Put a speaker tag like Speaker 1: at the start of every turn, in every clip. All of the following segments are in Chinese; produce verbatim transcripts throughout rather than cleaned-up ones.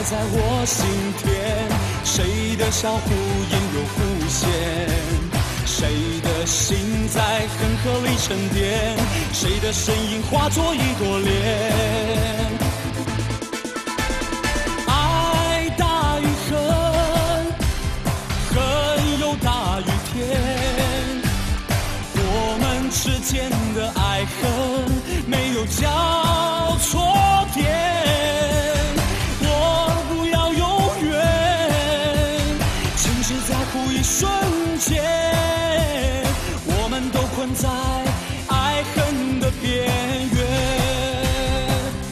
Speaker 1: 在我心田，谁的笑忽隐又忽现，谁的心在恒河里沉淀，谁的身影化作一朵莲。爱大于恨，恨又大于天，我们之间的爱恨没有交错点。一瞬间，我们都困在爱恨的边缘。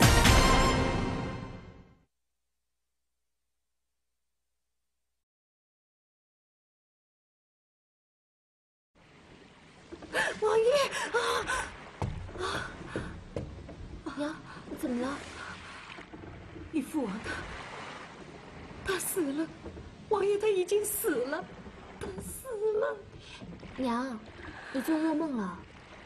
Speaker 2: 王爷啊啊！
Speaker 3: 娘，你怎么了？
Speaker 2: 你父王他他死了，王爷他已经死了。他死了，
Speaker 3: 娘，你做噩梦了。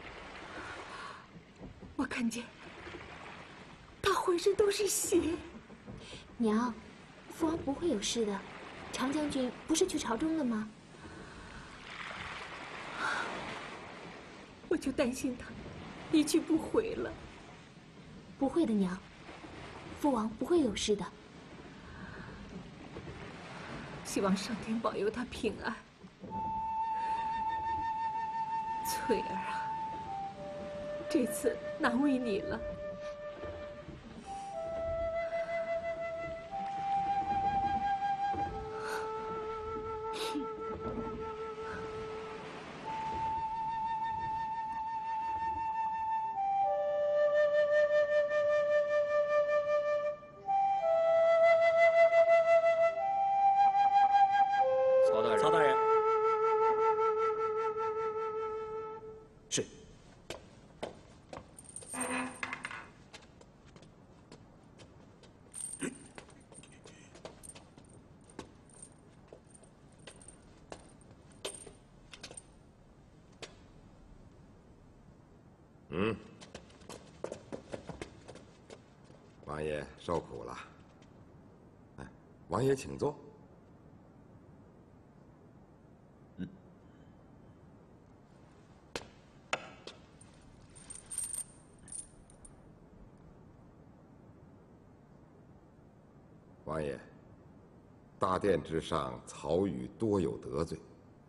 Speaker 2: 我看见他浑身都是血。
Speaker 3: 娘，父王不会有事的。常将军不是去朝中了吗？
Speaker 2: 我就担心他一去不回了。
Speaker 3: 不会的，娘，父王不会有事的。
Speaker 2: 希望上天保佑他平安。翠儿啊，这次难为你了。
Speaker 4: 曹大人，曹大人。是。
Speaker 5: 嗯，王爷受苦了。哎，王爷请坐。
Speaker 4: 嗯。
Speaker 5: 王爷，大殿之上，曹禺多有得罪，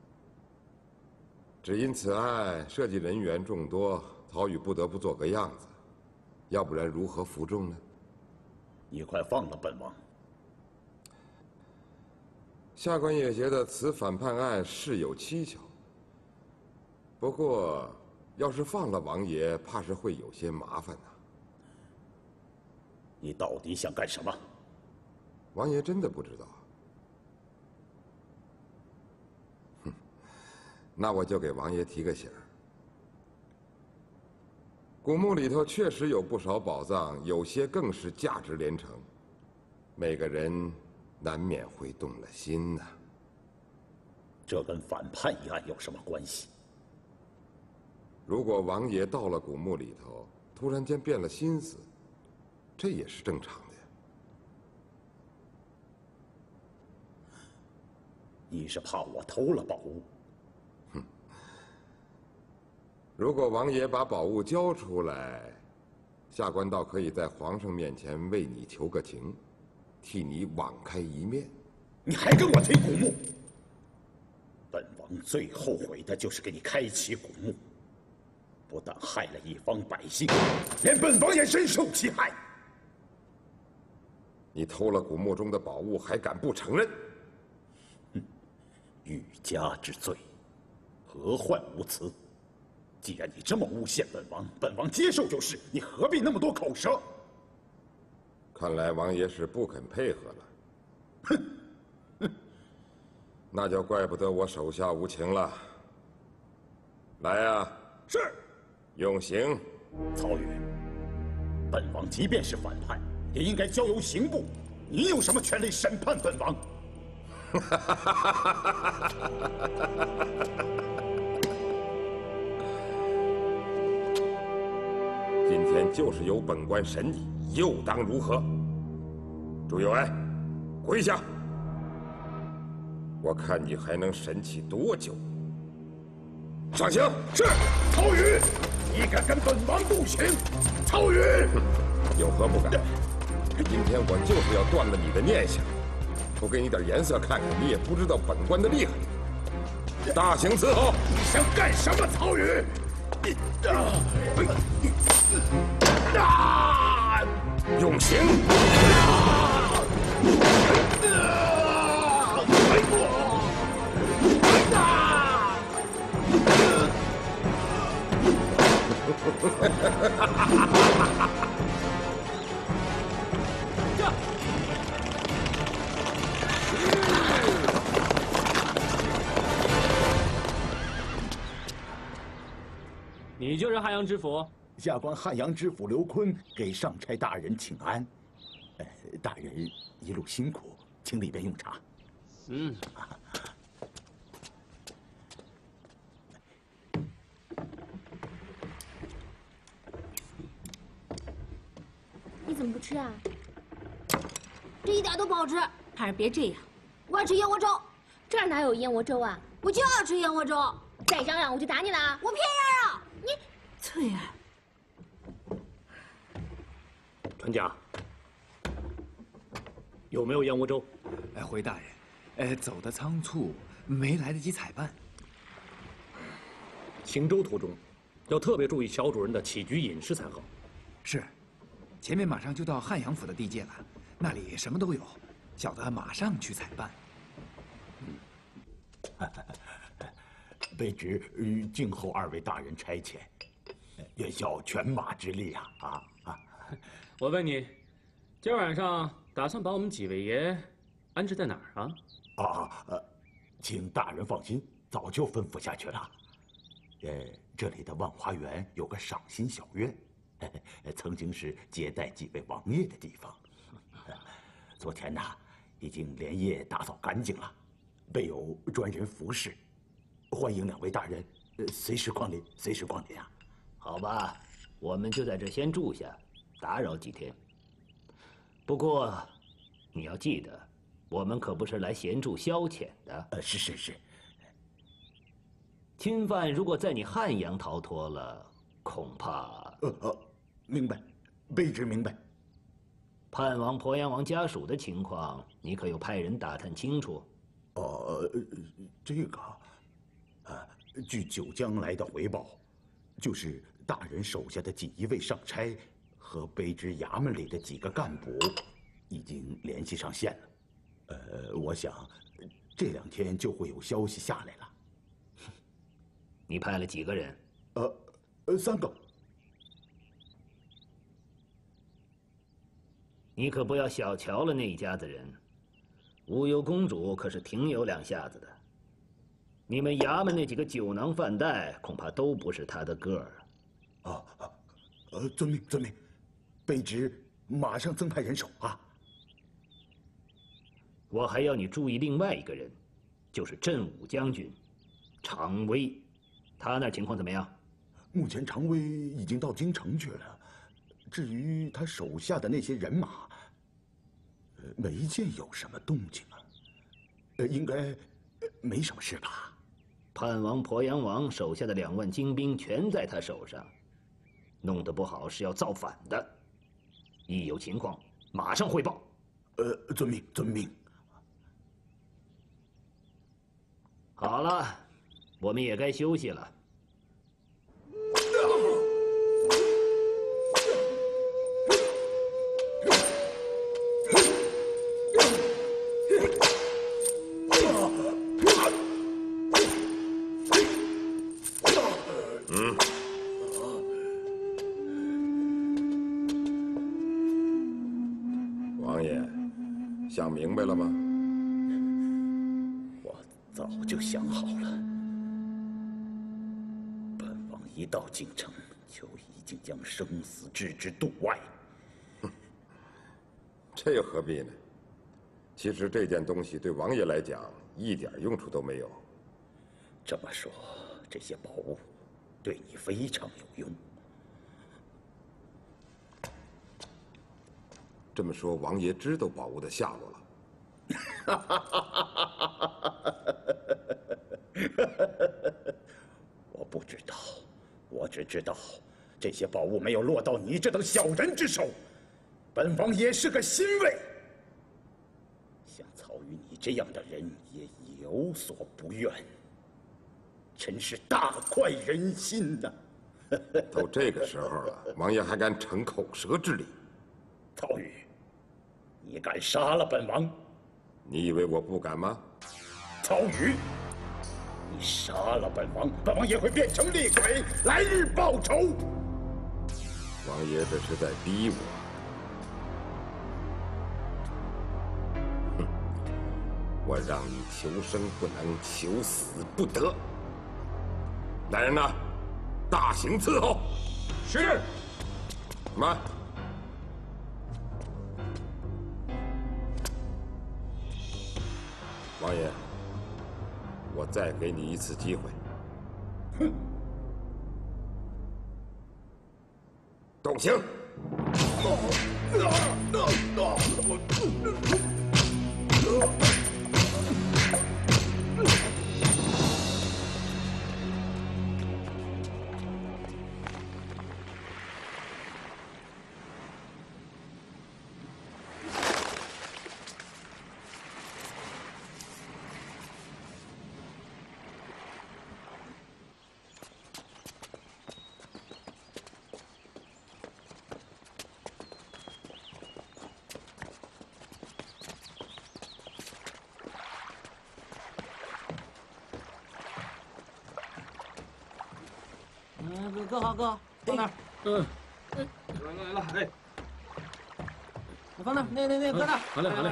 Speaker 5: 只因此案涉及人员众多，曹禺不得不做个样子，要不然如何服众呢？
Speaker 4: 你快放了本王！
Speaker 5: 下官也觉得此反叛案事有蹊跷，不过要是放了王爷，怕是会有些麻烦呐。
Speaker 4: 你到底想干什么？
Speaker 5: 王爷真的不知道。哼，那我就给王爷提个醒儿。古墓里头确实有不少宝藏，有些更是价值连城，每个人难免会动了心呐。
Speaker 4: 这跟反叛一案有什么关系？
Speaker 5: 如果王爷到了古墓里头，突然间变了心思，这也是正常的。
Speaker 4: 你是怕我偷了宝物？
Speaker 5: 哼！如果王爷把宝物交出来，下官倒可以在皇上面前为你求个情，替你网开一面。
Speaker 4: 你还跟我提古墓？本王最后悔的就是给你开启古墓，不但害了一方百姓，连本王也深受其害。
Speaker 5: 你偷了古墓中的宝物，还敢不承认？
Speaker 4: 欲加之罪，何患无辞？既然你这么诬陷本王，本王接受就是，你何必那么多口舌？
Speaker 5: 看来王爷是不肯配合了。哼，哼，那就怪不得我手下无情了。来呀！
Speaker 4: 是。
Speaker 5: 用刑。
Speaker 4: 曹禺，本王即便是反叛，也应该交由刑部。你有什么权利审判本王？
Speaker 5: 今天就是由本官审你，又当如何？朱有爱， 跪下！我看你还能神气多久？上刑！
Speaker 4: 是，曹宇，你敢跟本王动刑？曹宇，
Speaker 5: 有何不敢？今天我就是要断了你的念想，不给你点颜色看看，你也不知道本官的厉害。大刑伺候！
Speaker 4: 你想干什么，曹宇？啊！
Speaker 5: 用刑！
Speaker 1: 你就是汉阳知府？
Speaker 4: 下官汉阳知府刘坤给上差大人请安。呃，大人一路辛苦，请里边用茶。
Speaker 1: 嗯。
Speaker 3: 你怎么不吃啊？这一点都不好吃。
Speaker 2: 孩儿别这样，
Speaker 3: 我要吃燕窝粥。
Speaker 2: 这儿哪有燕窝粥啊？
Speaker 3: 我就要吃燕窝粥。
Speaker 2: 再嚷嚷我就打你了啊！
Speaker 3: 我偏要让你。
Speaker 2: 翠儿，
Speaker 6: 船家，有没有燕窝粥？
Speaker 7: 哎，回大人，哎，走得仓促，没来得及采办。
Speaker 6: 行舟途中，要特别注意小主人的起居饮食才好。
Speaker 7: 是，前面马上就到汉阳府的地界了，那里什么都有，小的马上去采办。
Speaker 4: 卑职静候二位大人差遣，愿效犬马之力啊！啊啊！
Speaker 1: 我问你，今儿晚上打算把我们几位爷安置在哪儿啊？
Speaker 4: 啊呃，请大人放心，早就吩咐下去了。呃，这里的万花园有个赏心小院，曾经是接待几位王爷的地方。昨天呢，已经连夜打扫干净了，备有专人服侍。欢迎两位大人，呃，随时光临，随时光临啊！
Speaker 8: 好吧，我们就在这先住下，打扰几天。不过，你要记得，我们可不是来闲住消遣的。
Speaker 4: 呃，是是是。
Speaker 8: 钦犯如果在你汉阳逃脱了，恐怕……
Speaker 4: 呃呃，明白，卑职明白。
Speaker 8: 叛王、鄱阳王家属的情况，你可有派人打探清楚？
Speaker 4: 呃，这个。呃，据九江来的回报，就是大人手下的锦衣卫上差和卑职衙门里的几个干部已经联系上线了。呃，我想这两天就会有消息下来了。
Speaker 8: 你派了几个人？
Speaker 4: 呃，呃，三个。
Speaker 8: 你可不要小瞧了那一家子人，无忧公主可是挺有两下子的。你们衙门那几个酒囊饭袋，恐怕都不是他的个儿。
Speaker 4: 啊啊，呃，遵命，遵命，卑职马上增派人手啊。
Speaker 8: 我还要你注意另外一个人，就是镇武将军常威，他那情况怎么样？
Speaker 4: 目前常威已经到京城去了，至于他手下的那些人马，呃，没见有什么动静啊。呃，应该没什么事吧？
Speaker 8: 叛王鄱阳王手下的两万精兵全在他手上，弄得不好是要造反的。一有情况，马上汇报。
Speaker 4: 呃，遵命，遵命。
Speaker 8: 好了，我们也该休息了。
Speaker 5: 想明白了吗？
Speaker 4: 我早就想好了。本王一到京城，就已经将生死置之度外。
Speaker 5: 这又何必呢？其实这件东西对王爷来讲一点用处都没有。
Speaker 4: 这么说，这些宝物对你非常有用。
Speaker 5: 这么说，王爷知道宝物的下落了？
Speaker 4: 我不知道，我只知道，这些宝物没有落到你这等小人之手，本王也是个欣慰。像曹禺你这样的人也有所不愿，真是大快人心呐！
Speaker 5: 都这个时候了，王爷还敢逞口舌之利？
Speaker 4: 曹禺，你敢杀了本王？
Speaker 5: 你以为我不敢吗？
Speaker 4: 曹禺，你杀了本王，本王也会变成厉鬼，来日报仇。
Speaker 5: 王爷这是在逼我。哼，我让你求生不能，求死不得。来人呐，大刑伺候。
Speaker 7: 是。
Speaker 5: 慢。王爷，我再给你一次机会。哼，动刑！
Speaker 9: 哥哥好，哥，放那儿。嗯。来了来了，哎。放那儿，那那那搁那儿。
Speaker 6: 好嘞好嘞。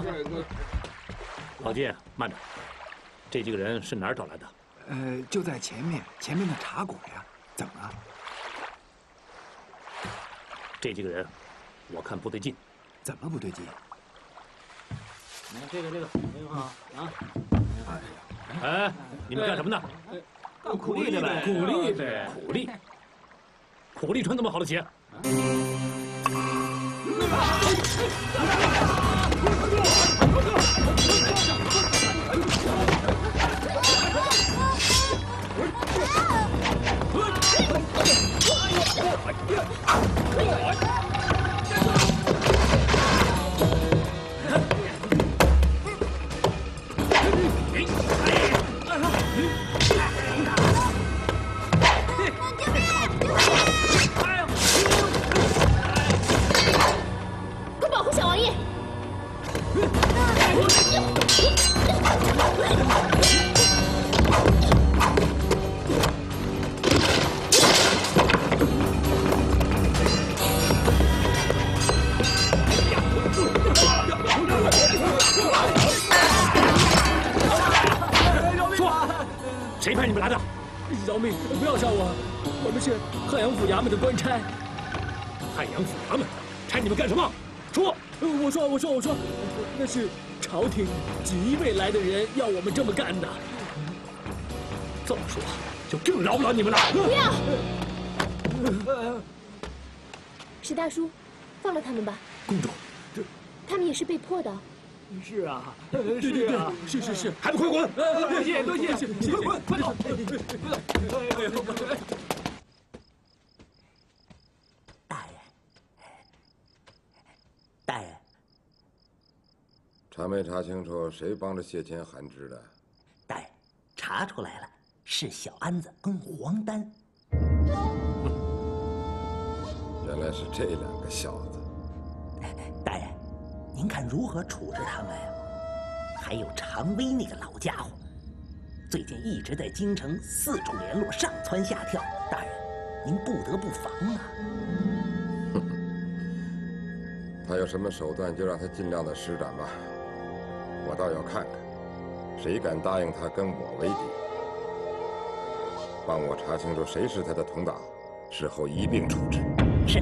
Speaker 6: 老金，慢着，这几个人是哪儿找来的？
Speaker 7: 呃，就在前面，前面的茶馆呀。怎么了？
Speaker 6: 这几个人，我看不对劲。
Speaker 7: 怎么不对劲？
Speaker 9: 你看这个这个，这个啊啊。
Speaker 6: 哎，你们干什么呢？
Speaker 9: 干苦力的呗，
Speaker 6: 苦力呗，苦力，苦力穿这么好的鞋？谁派你们来的？
Speaker 10: 饶命！不要杀我，我们是汉阳府衙门的官差。
Speaker 6: 汉阳府衙门差你们干什么？说！
Speaker 10: 我说，我说，我说，那是朝廷几位来的人要我们这么干的。
Speaker 6: 这么说，就更饶不了你们了。
Speaker 3: 不要！史大叔，放了他们吧。
Speaker 6: 公主，
Speaker 10: 这
Speaker 3: 他们也是被迫的。
Speaker 10: 是啊，是啊，是是是，
Speaker 6: 还不快滚！
Speaker 10: 多谢多谢，快滚，快走！
Speaker 11: 大爷，大爷，
Speaker 5: 查没查清楚谁帮着谢谦含旨的？
Speaker 11: 大爷，查出来了，是小安子跟黄丹。
Speaker 5: 原来是这两个小子。
Speaker 11: 大爷，您看如何处置他们呀？还有常威那个老家伙，最近一直在京城四处联络，上蹿下跳。大人，您不得不防啊！
Speaker 5: 他有什么手段，就让他尽量的施展吧。我倒要看看，谁敢答应他跟我为敌。帮我查清楚谁是他的同党，事后一并处置。
Speaker 11: 是。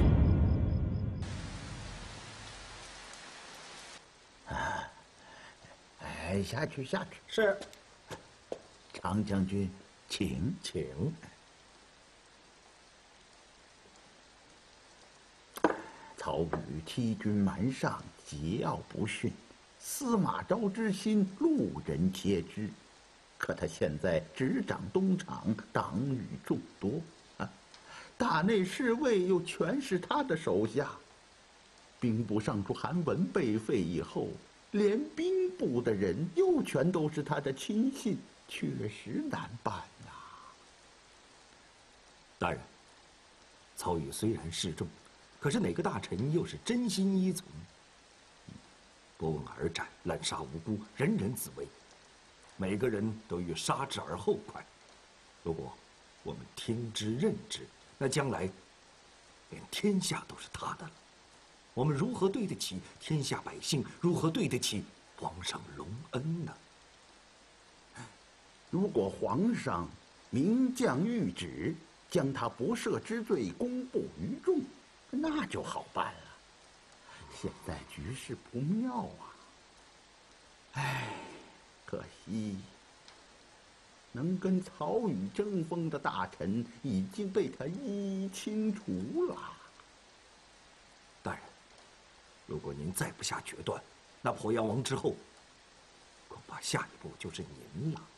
Speaker 4: 哎，下去下去。
Speaker 9: 是。
Speaker 4: 常将军，请
Speaker 6: 请。
Speaker 4: 曹禺欺君瞒上，桀骜不驯， 司马昭之心，路人皆知。可他现在执掌东厂，党羽众多，啊，大内侍卫又全是他的手下。兵部尚书韩文被废以后，连兵部的人又全都是他的亲信，确实难办呐。
Speaker 6: 大人，曹禺虽然示众，可是哪个大臣又是真心依从？不问而斩，滥杀无辜，人人自危。每个人都欲杀之而后快。如果我们听之任之，那将来连天下都是他的了。我们如何对得起天下百姓？如何对得起皇上隆恩呢？
Speaker 4: 如果皇上明降谕旨，将他不赦之罪公布于众，那就好办了。现在局势不妙啊！唉，可惜能跟曹禺争锋的大臣已经被他一一清除了。
Speaker 6: 大人，如果您再不下决断，那鄱阳王之后，恐怕下一步就是您了。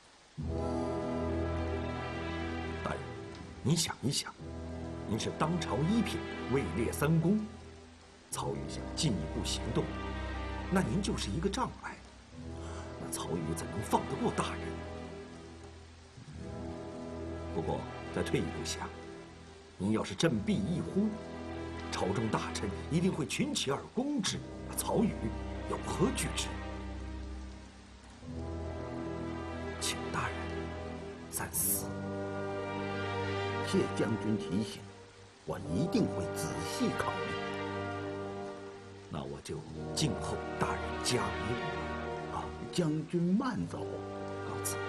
Speaker 6: 大人，您想一想，您是当朝一品，位列三公，曹禺想进一步行动，那您就是一个障碍。那曹禺怎能放得过大人？不过再退一步想，您要是振臂一呼，朝中大臣一定会群起而攻之，那曹禺有何惧之？请大人三思。
Speaker 4: 谢将军提醒，我一定会仔细考虑。
Speaker 6: 那我就静候大人佳音了。
Speaker 4: 啊，将军慢走，
Speaker 6: 告辞。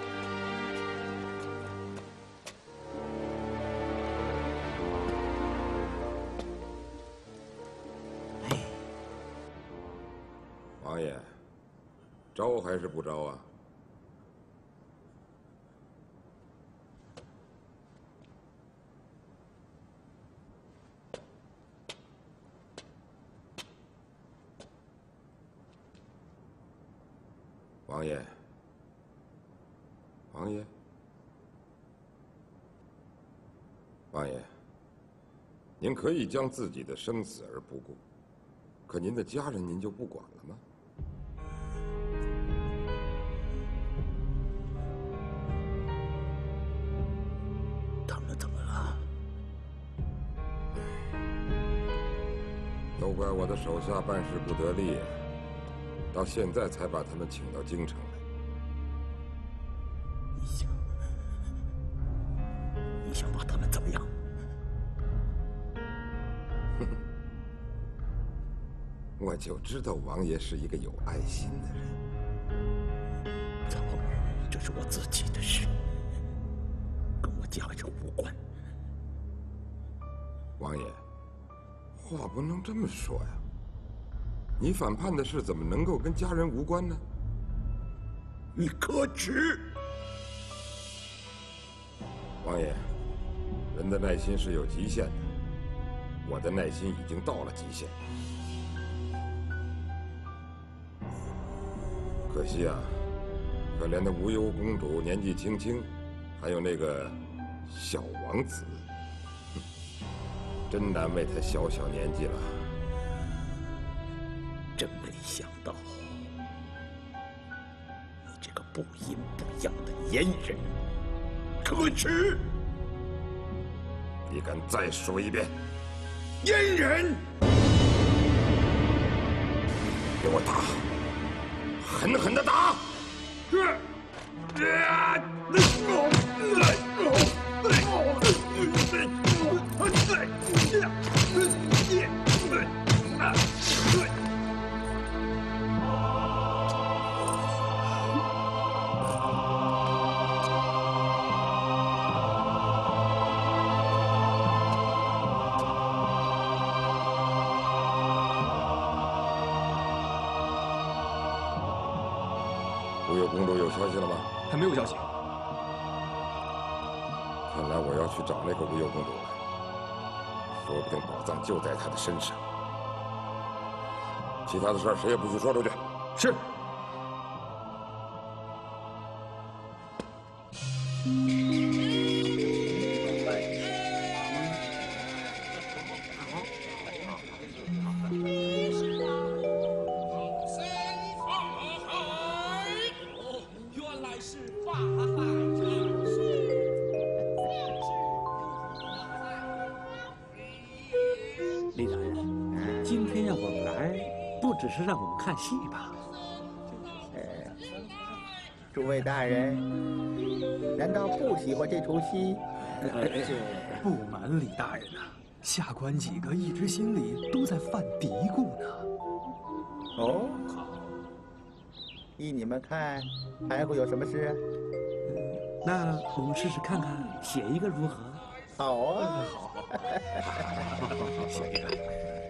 Speaker 5: 王爷，招还是不招啊？王爷，王爷，王爷，您可以将自己的生死而不顾，可您的家人您就不管了吗？
Speaker 4: 他们怎么了？
Speaker 5: 都怪我的手下办事不得力，到现在才把他们请到京城来。
Speaker 4: 你想，你想把他们怎么样？
Speaker 5: 哼，我就知道王爷是一个有爱心的人。
Speaker 4: 曹禺，这是我自己的事，跟我家人无关。
Speaker 5: 王爷，话不能这么说呀。你反叛的事怎么能够跟家人无关呢？
Speaker 4: 你可耻！
Speaker 5: 王爷，人的耐心是有极限的，我的耐心已经到了极限。可惜啊，可怜的无忧公主年纪轻轻，还有那个小王子，真难为她小小年纪了。
Speaker 4: 真没想到，你这个不阴不阳的阉人，可耻！
Speaker 5: 你敢再说一遍？
Speaker 4: 阉人！
Speaker 5: 给我打，狠狠的打！无忧公主有消息了吗？
Speaker 9: 还没有消息。
Speaker 5: 看来我要去找那个无忧公主了，说不定宝藏就在她的身上。其他的事儿谁也不许说出去。
Speaker 9: 是。
Speaker 10: 李大人，今天让我们来，不只是让我们看戏吧？
Speaker 12: 诸位大人，难道不喜欢这出戏？
Speaker 13: 不瞒李大人呐、啊，下官几个一直心里都在犯嘀咕呢。
Speaker 12: 哦，依你们看，还会有什么事啊？
Speaker 10: 那我们试试看看，写一个如何？
Speaker 12: 好啊，
Speaker 10: 好，写一个。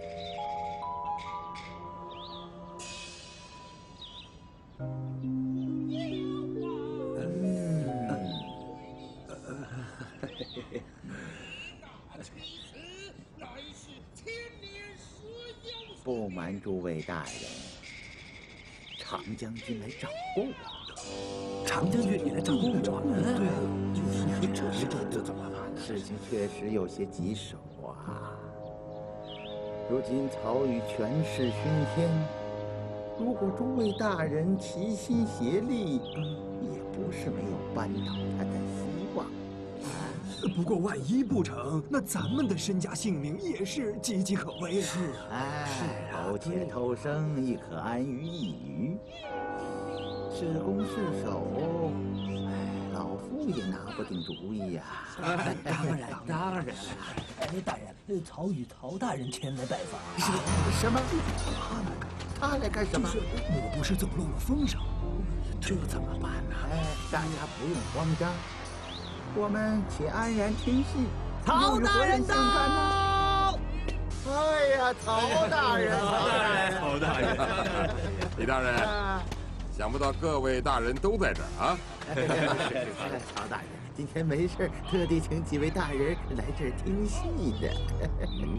Speaker 12: 不瞒诸位大人，常将军来找过我。
Speaker 10: 常将军也来找过我？
Speaker 12: 对啊，就是这这这怎么办？事情确实有些棘手啊。如今曹宇权势熏天，如果诸位大人齐心协力，也不是没有扳倒他的希望。
Speaker 13: 不过万一不成，那咱们的身家性命也是岌岌可危啊！
Speaker 12: 是啊，哎，苟且偷生，亦可安于一隅。是攻是守，老夫也拿不定主意呀。
Speaker 11: 当然，当然。哎，大人，曹宇曹大人前来拜访。
Speaker 12: 什什么？他来干什么？
Speaker 13: 莫不是走漏了风声？
Speaker 12: 这怎么办呢？哎，大家不用慌张。我们且安然听戏。
Speaker 11: 曹大人到！
Speaker 12: 哎呀，曹大人，曹大人，
Speaker 5: 曹大人，李大人，想不到各位大人都在这儿啊！
Speaker 12: 曹大人，今天没事，特地请几位大人来这儿听戏的。
Speaker 5: 嗯，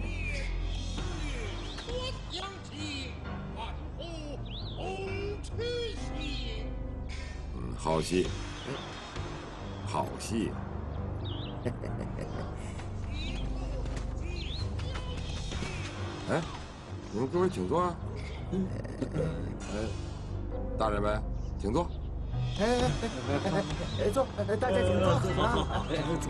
Speaker 5: 嗯，好戏，好戏。哎，你们各位请坐啊！哎，大人们，请坐。
Speaker 12: 哎哎，坐，大家请坐。好，好，坐。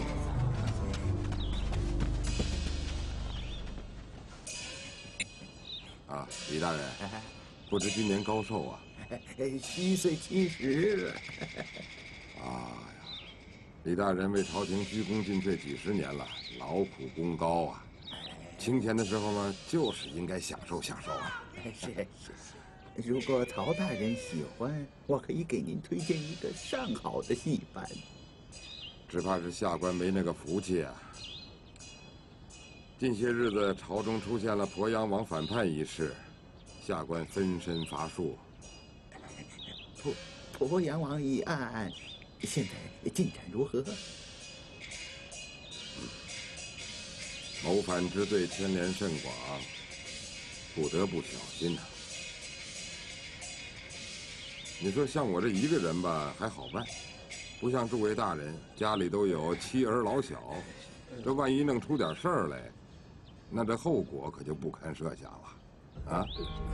Speaker 5: 啊，李大人，不知今年高寿啊？
Speaker 12: 虚岁七十。
Speaker 5: 啊呀，李大人为朝廷鞠躬尽瘁几十年了，劳苦功高啊。清闲的时候嘛，就是应该享受享受啊。
Speaker 12: 是是，如果曹大人喜欢，我可以给您推荐一个上好的戏班。
Speaker 5: 只怕是下官没那个福气啊。近些日子朝中出现了鄱阳王反叛一事，下官分身乏术。
Speaker 12: 鄱鄱阳王一案，现在进展如何？
Speaker 5: 谋反之罪牵连甚广，不得不小心呐。你说像我这一个人吧，还好办，不像诸位大人家里都有妻儿老小，这万一弄出点事儿来，那这后果可就不堪设想了，啊！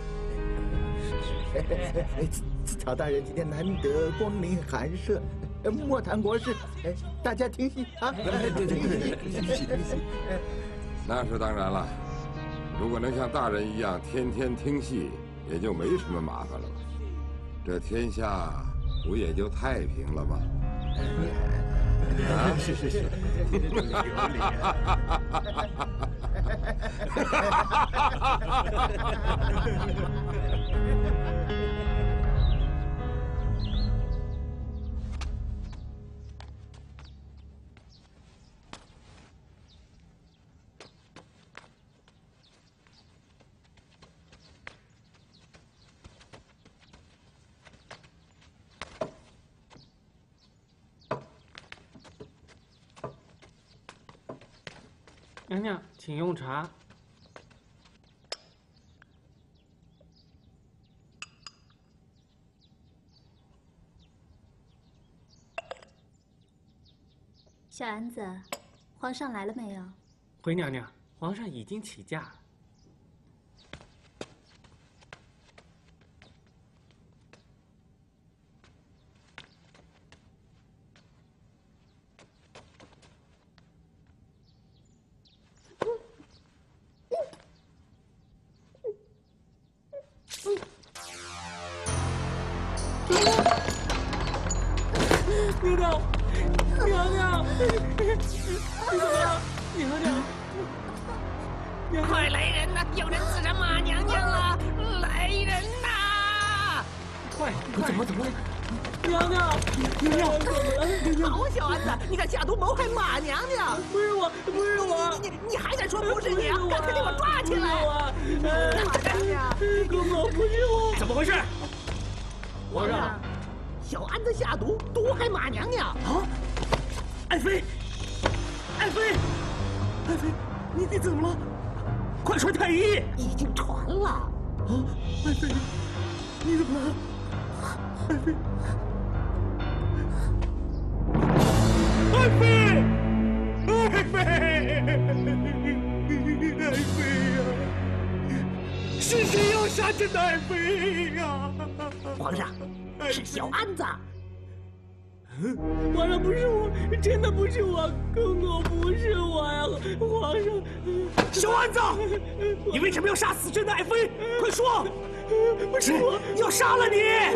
Speaker 12: 曹大人今天难得光临寒舍，莫谈国事，大家听戏啊！
Speaker 10: 对对对，听戏听戏。
Speaker 5: 那是当然了，如果能像大人一样天天听戏，也就没什么麻烦了，这天下不也就太平了吗？
Speaker 10: 啊，是是是，有理。
Speaker 9: 娘娘，请用茶。
Speaker 14: 小安子，皇上来了没有？
Speaker 15: 回娘娘，皇上已经起驾。
Speaker 10: 娘娘，娘娘，你怎么了？娘娘，娘
Speaker 11: 快来人呐！有人刺杀马娘娘了！来人呐！
Speaker 10: 快，怎么怎么了？娘娘，娘娘，怎么了？娘娘，
Speaker 11: 好小安子，你敢下毒谋害马娘娘？
Speaker 10: 不是我，不是我，
Speaker 11: 你你你还敢说不是你？赶快给我抓起来！
Speaker 10: 马娘娘，公公不是我，
Speaker 15: 怎么回事？
Speaker 11: 皇上，小安子下毒毒害马娘娘
Speaker 10: 啊！爱妃，爱妃，爱妃，你你怎么了？快传太医！
Speaker 11: 已经传了。
Speaker 10: 啊，爱妃，你怎么了？爱妃，爱妃，爱妃，爱妃呀！是谁要杀朕的爱妃呀？
Speaker 11: 皇上，是小安子。
Speaker 10: 皇上不是我，真的不是我，公公不是我呀！皇上，
Speaker 15: 小安子，你为什么要杀死朕的爱妃？快说！
Speaker 10: 不是我，
Speaker 15: 要杀了你！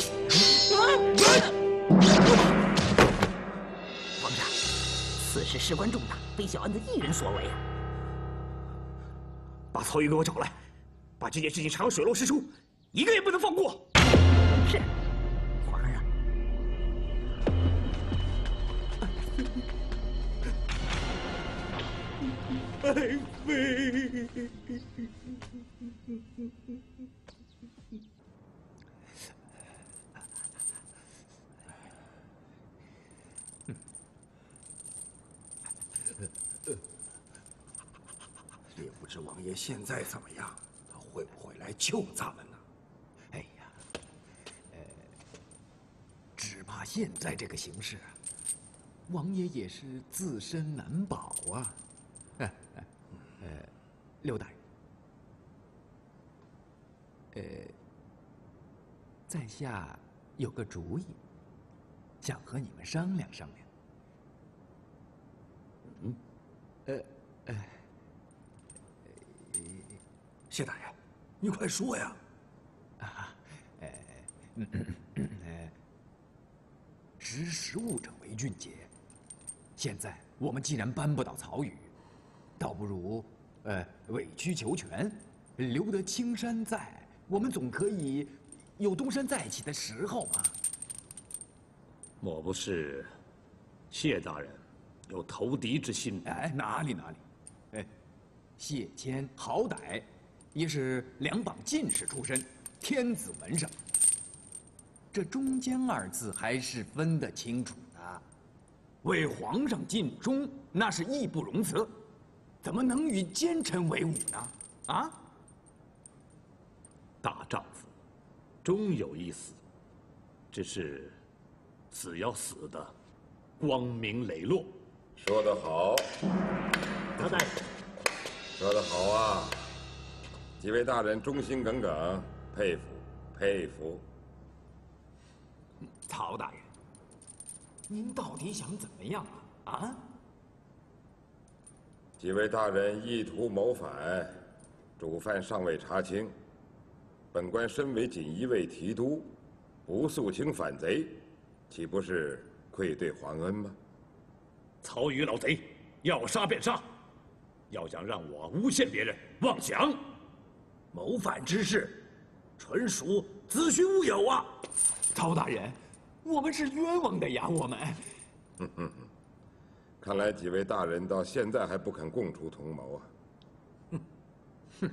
Speaker 11: 皇上，此事事关重大，非小安子一人所为啊！
Speaker 15: 把曹禺给我找来，把这件事情查个水落石出，一个也不能放过。
Speaker 11: 是，皇上。
Speaker 10: 爱妃。
Speaker 6: 也不知王爷现在怎么样，他会不会来救咱们呢？哎呀，呃，只怕现在这个形势，王爷也是自身难保啊。呃，刘大人，呃，在下有个主意，想和你们商量商量。嗯，呃，呃。谢大人，你快说呀！啊，呃，呃，识时务者为俊杰。现在我们既然扳不倒曹禺，倒不如，呃，委曲求全，留得青山在，我们总可以有东山再起的时候嘛。
Speaker 8: 莫不是谢大人有投敌之心？
Speaker 6: 哎，哪里哪里，哎，谢谦好歹也是两榜进士出身，天子门生，这中间二字还是分得清楚的。为皇上尽忠，那是义不容辞，怎么能与奸臣为伍呢？啊！
Speaker 8: 大丈夫终有一死，只是死要死的光明磊落。
Speaker 5: 说得好，
Speaker 8: 曹大人，
Speaker 5: 说得好啊！几位大人忠心耿耿，佩服佩服。
Speaker 6: 曹大人，您到底想怎么样啊？啊？
Speaker 5: 几位大人意图谋反，主犯尚未查清，本官身为锦衣卫提督，不肃清反贼，岂不是愧对皇恩吗？
Speaker 8: 曹禺老贼，要杀便杀，要想让我诬陷别人，妄想！
Speaker 6: 谋反之事，纯属子虚乌有啊！曹大人，我们是冤枉的呀，我们。
Speaker 5: 哼哼，看来几位大人到现在还不肯共出同谋啊！哼哼，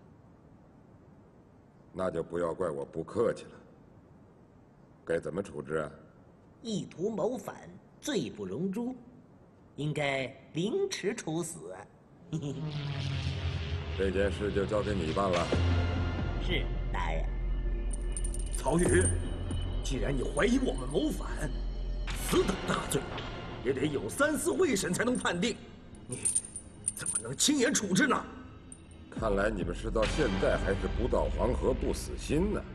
Speaker 5: 那就不要怪我不客气了。该怎么处置啊？
Speaker 11: 意图谋反，罪不容诛，应该凌迟处死。嘿嘿。
Speaker 5: 这件事就交给你办了。
Speaker 11: 是，大人。
Speaker 6: 曹禺，既然你怀疑我们谋反，此等大罪， 也得有三司会审才能判定，你怎么能轻言处置呢？
Speaker 5: 看来你们是到现在还是不到黄河不死心呢。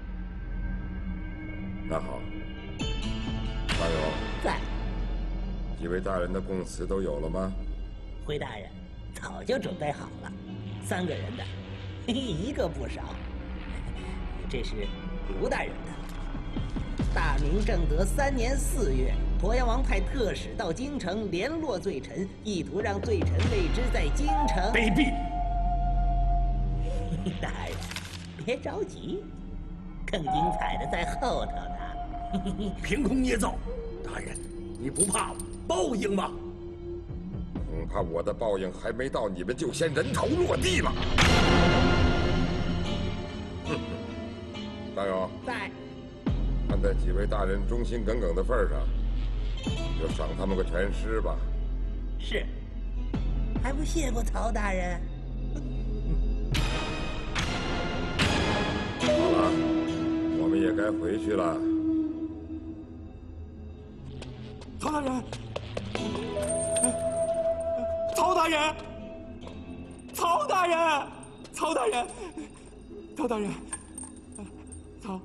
Speaker 5: 那好，大勇
Speaker 11: 在。
Speaker 5: 几位大人的供词都有了吗？
Speaker 11: 回大人，早就准备好了，三个人的，嘿嘿，一个不少。这是卢大人的。大明正德三年四月，鄱阳王派特使到京城联络罪臣，意图让罪臣为之在京城。
Speaker 6: 卑鄙！
Speaker 11: 大人，别着急，更精彩的在后头呢。
Speaker 6: 凭空捏造，大人，你不怕报应吗？
Speaker 5: 恐怕我的报应还没到，你们就先人头落地了。大勇
Speaker 11: 在。
Speaker 5: 看在几位大人忠心耿耿的份上，就赏他们个全尸吧。
Speaker 11: 是，还不谢过曹大人？
Speaker 5: 好了，我们也该回去了。
Speaker 1: 曹大人，曹大人，曹大人，曹大人，曹大人，曹。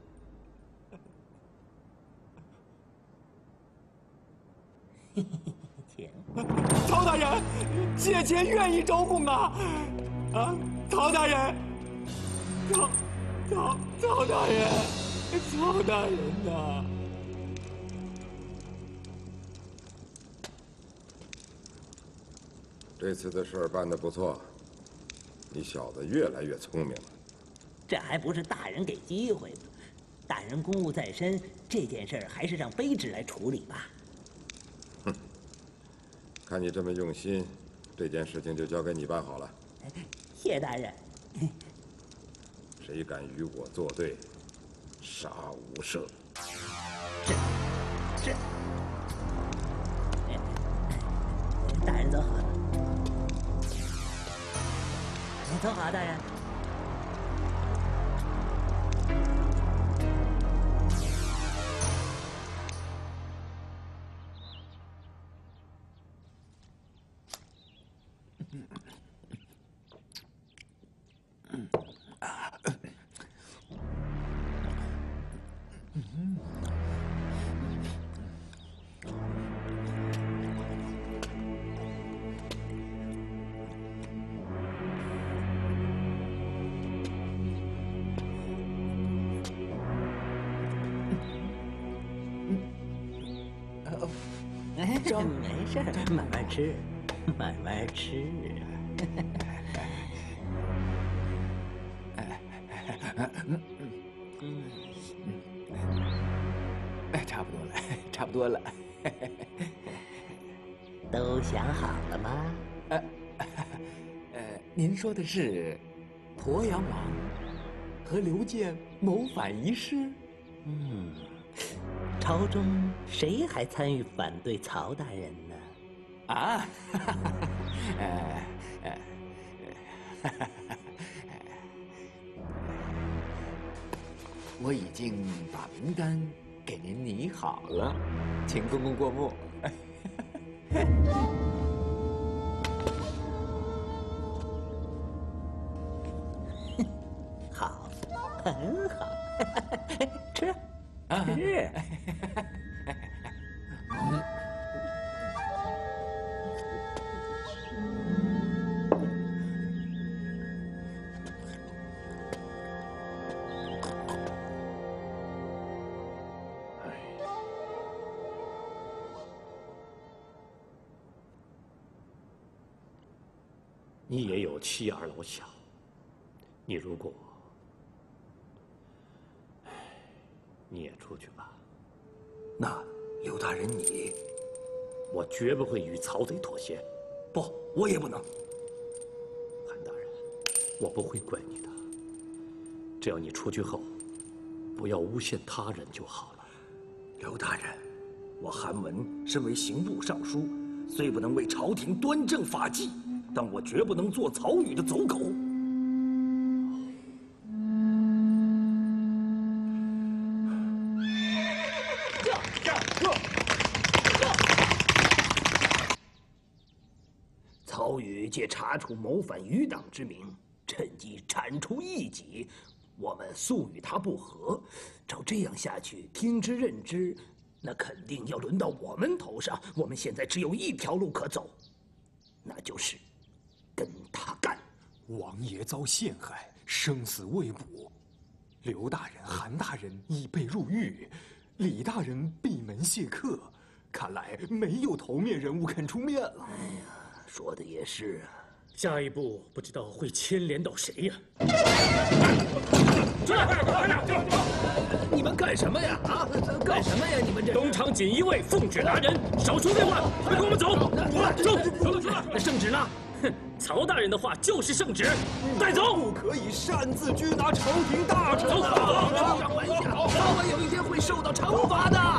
Speaker 1: 曹大人，姐姐愿意招供啊！啊，曹大人，曹曹曹大人，曹大人呐！
Speaker 5: 这次的事儿办得不错，你小子越来越聪明了。
Speaker 11: 这还不是大人给机会吗？大人公务在身，这件事儿还是让卑职来处理吧。
Speaker 5: 哼，看你这么用心，这件事情就交给你办好了。
Speaker 11: 谢大人。
Speaker 5: 谁敢与我作对，杀无赦。
Speaker 11: 是。是。大人走好了。走好，大人。没事，慢慢吃，慢慢吃。
Speaker 13: 哎，差不多了，差不多了。
Speaker 11: 都想好了吗？
Speaker 13: 呃，呃，您说的是鄱阳王和刘建谋反一事？
Speaker 11: 嗯。朝中谁还参与反对曹大人呢？
Speaker 13: 啊，呃呃，我已经把名单给您拟好了，请公公过目。
Speaker 11: 好，很好，吃。是。
Speaker 8: 你也有妻儿老小，你如果……你也出去吧。
Speaker 6: 那刘大人你，
Speaker 8: 我绝不会与曹贼妥协。
Speaker 6: 不，我也不能。
Speaker 8: 韩大人，我不会怪你的。只要你出去后，不要诬陷他人就好了。
Speaker 6: 刘大人，我韩文身为刑部尚书，虽不能为朝廷端正法纪，但我绝不能做曹禺的走狗。
Speaker 8: 借查处谋反余党之名，趁机铲除异己。我们素与他不和，照这样下去，听之任之，那肯定要轮到我们头上。我们现在只有一条路可走，那就是跟他干。
Speaker 16: 王爷遭陷害，生死未卜。刘大人、韩大人已被入狱，李大人闭门谢客。看来没有头面人物肯出面了。
Speaker 8: 哎呀，说的也是啊。
Speaker 10: 下一步不知道会牵连到谁呀？
Speaker 8: 出来！你们干什么呀？啊，干什么呀？你们这
Speaker 10: 东厂锦衣卫奉旨拿人，少说废话，快跟我们走！走，走！那圣旨呢？哼，曹大人的话就是圣旨，带走！
Speaker 16: 不可以擅自拘拿朝廷大臣。
Speaker 10: 走，
Speaker 8: 开玩笑，早晚有一天会受到惩罚的。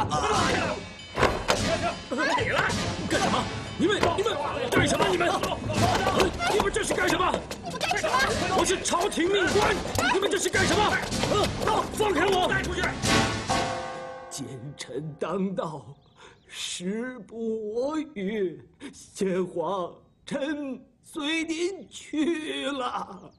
Speaker 10: 你来干什么？你们你们干什么？你们你们这是干什么？
Speaker 3: 你们干什么？
Speaker 10: 我是朝廷命官，你们这是干什么？放开我！带出去！
Speaker 8: 奸臣当道，时不我与，先皇，臣随您去了。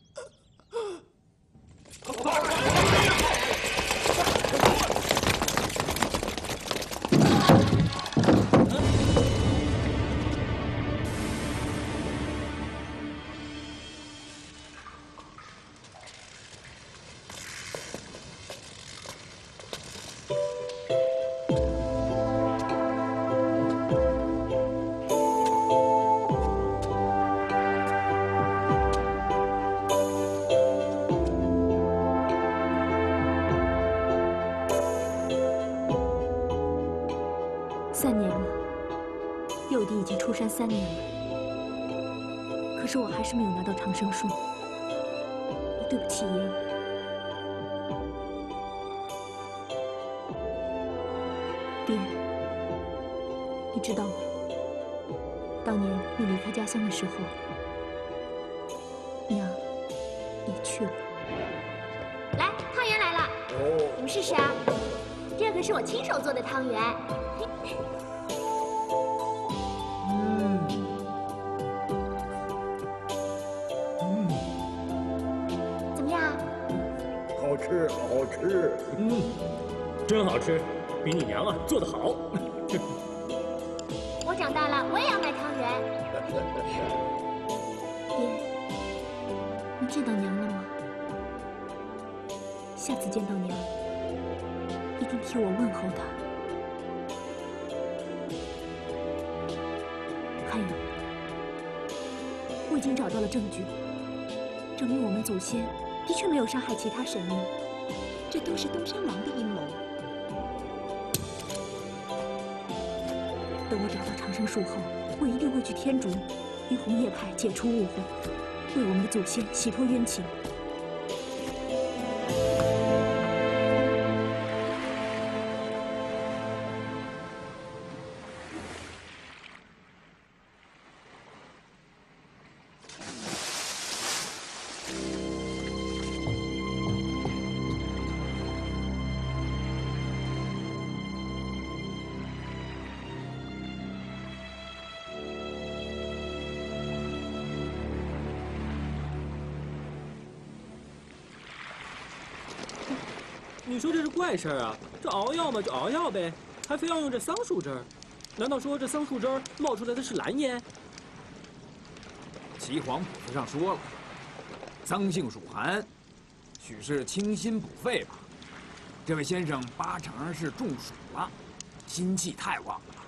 Speaker 2: 三年了，幼弟已经出山三年了，可是我还是没有拿到长生树。我对不起爷爷。爹，你知道吗？当年你离开家乡的时候，娘也去了。
Speaker 3: 来，汤圆来了。哦，你们试试啊，这可是我亲手做的汤圆。
Speaker 4: 好吃，好吃，
Speaker 10: 嗯，真好吃，比你娘啊做得好。
Speaker 3: 我长大了，我也要卖汤圆。
Speaker 2: 爹，你见到娘了吗？下次见到娘，一定替我问候她。还有，我已经找到了证据，证明我们祖先的确没有伤害其他神明，这都是东山王的阴谋。等我找到长生树后，我一定会去天竺与红叶派解除误会，为我们的祖先洗脱冤情。
Speaker 9: 你说这是怪事儿啊？这熬药嘛就熬药呗，还非要用这桑树汁儿？难道说这桑树汁儿冒出来的是蓝烟？
Speaker 7: 岐黄谱子上说了，桑性属寒，许是清心补肺吧。这位先生八成是中暑了，心气太旺了。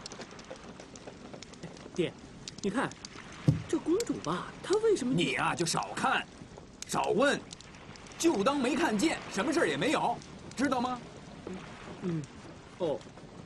Speaker 9: 爹，你看，这公主吧，她为什么……
Speaker 7: 你呀、啊、就少看，少问，就当没看见，什么事儿也没有。知道吗？
Speaker 9: 嗯，哦。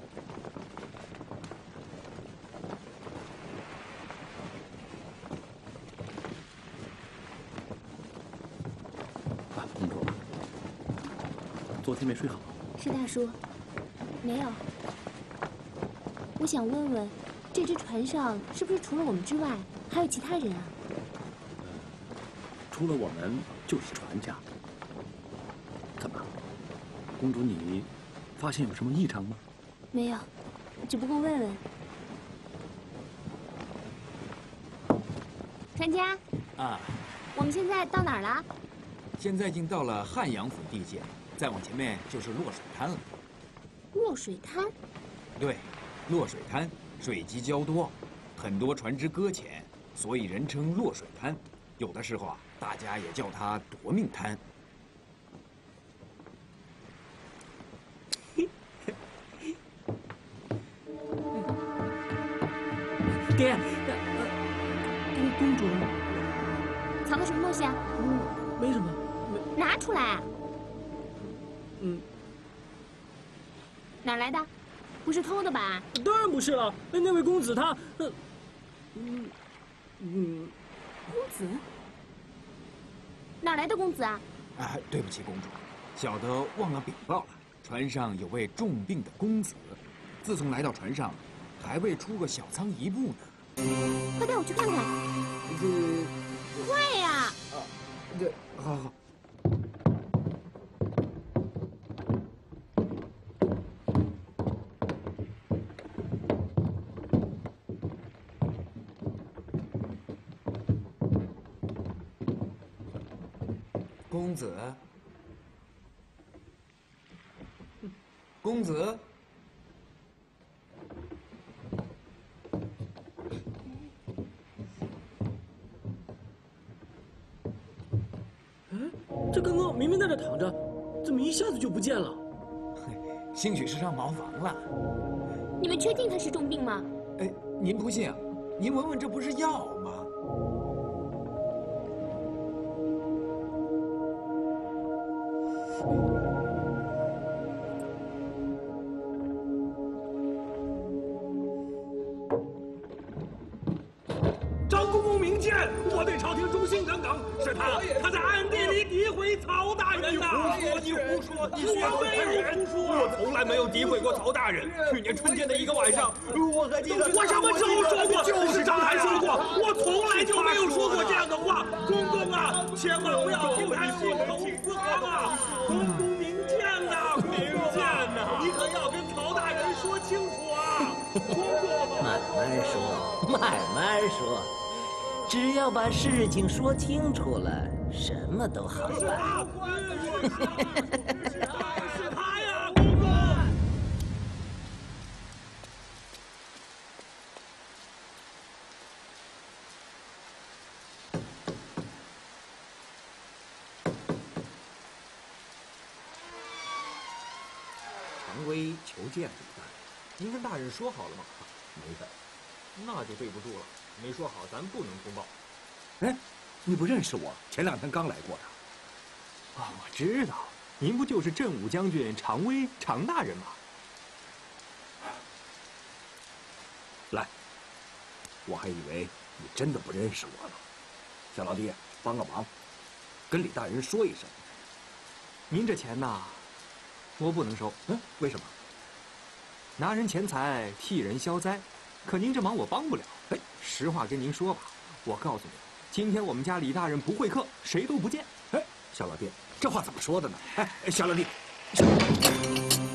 Speaker 10: 啊，公主，昨天没睡好。
Speaker 3: 是大叔，没有。我想问问，这只船上是不是除了我们之外，还有其他人啊？
Speaker 10: 除了我们，就是船家。怎么？公主，你发现有什么异常吗？
Speaker 3: 没有，只不过问问。 山家，
Speaker 7: 啊，
Speaker 3: 我们现在到哪儿了？
Speaker 7: 现在已经到了汉阳府地界，再往前面就是落水滩了。
Speaker 3: 落水滩？
Speaker 7: 对，落水滩水积较多，很多船只搁浅，所以人称落水滩。有的时候啊，大家也叫它夺命滩。
Speaker 9: 爹，公公主，
Speaker 3: 藏的什么东西啊？
Speaker 9: 嗯，没什么。
Speaker 3: 拿出来。
Speaker 9: 嗯。
Speaker 3: 哪来的？不是偷的吧？
Speaker 9: 当然不是了。那位公子他，嗯嗯嗯，
Speaker 3: 公子？哪来的公子啊？
Speaker 7: 啊，对不起，公主，小的忘了禀报了。船上有位重病的公子，自从来到船上，还未出过小舱一步呢。
Speaker 3: 快带我去看看。
Speaker 7: 这，
Speaker 3: 快呀！
Speaker 7: 啊，这，好好。公子，公子，
Speaker 9: 嗯，这刚刚明明在这躺着，怎么一下子就不见了？
Speaker 7: 兴许是上茅房了。
Speaker 3: 你们确定他是重病吗？
Speaker 7: 哎，您不信啊？您闻闻，这不是药吗？
Speaker 8: 张公公明鉴，我对朝廷忠心耿耿，是他，他在暗地里诋毁曹大人呐！
Speaker 15: 你胡说，你胡说，
Speaker 8: 我没有胡说，
Speaker 15: 我从来没有诋毁过曹大人。去年春天的一个晚上，我还记得。
Speaker 8: 我什么时候说过？就是张台说过，我从来就没有说过这样的话。公公啊，千万不要听他信口雌黄啊！公公明鉴呐，明鉴呐，你可要跟曹大人说清楚啊！公公，
Speaker 11: 慢慢说，慢慢说。只要把事情说清楚了，什么都好办。
Speaker 8: 是他呀，公公！
Speaker 6: 常威求见李大人，
Speaker 16: 您跟大人说好了吗？
Speaker 6: 没的。
Speaker 16: 那就对不住了，没说好，咱不能通报。
Speaker 6: 哎，你不认识我？前两天刚来过的。
Speaker 16: 啊，我知道，您不就是镇武将军常威常大人吗？
Speaker 6: 来，我还以为你真的不认识我呢。小老弟，帮个忙，跟李大人说一声。
Speaker 16: 您这钱呐，我不能收。
Speaker 6: 嗯，为什么？
Speaker 16: 拿人钱财替人消灾。可您这忙我帮不了。哎，实话跟您说吧，我告诉你，今天我们家李大人不会客，谁都不见。
Speaker 6: 哎，小老弟，这话怎么说的呢？哎，小老弟，小老弟。